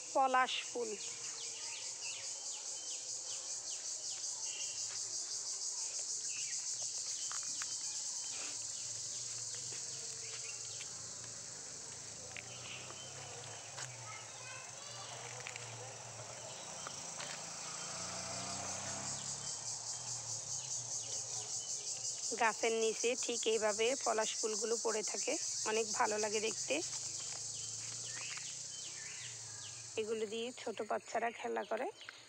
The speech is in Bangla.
পলাশ ফুল। গাছের নিচে ঠিক এইভাবে পলাশ ফুলগুলো পড়ে থাকে, অনেক ভালো লাগে দেখতে। এগুলো দিয়ে ছোট বাচ্চারা খেলা করে।